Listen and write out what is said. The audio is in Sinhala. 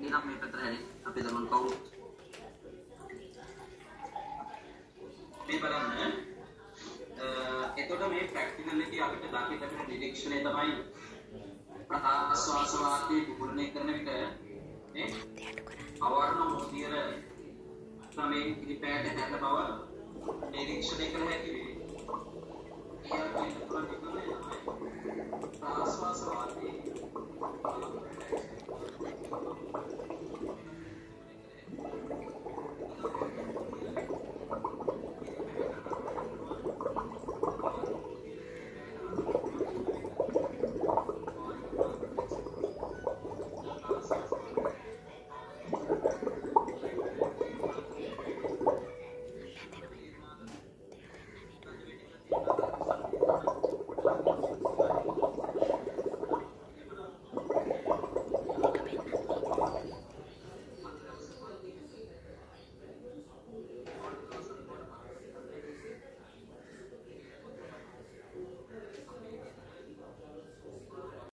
නම් මේ පැත්තට හැරෙන්නේ. අපි දමන කවුරුත් මේ බලන්න. එතකොට මේ ප්‍රැක්ටිකල් එකේ අපිට දකින්න ලැබෙන ඩිරෙක්ෂනය තමයි ප්‍රාශ්වාස වාතයේ පුපුරණය කරන විට මේ අවර්ණ මොදියර ක්‍රමයෙන් ඉදිරිපෑට හැර බව නිරීක්ෂණය කළ හැකි වේ. ප්‍රාශ්වාස වාතයේ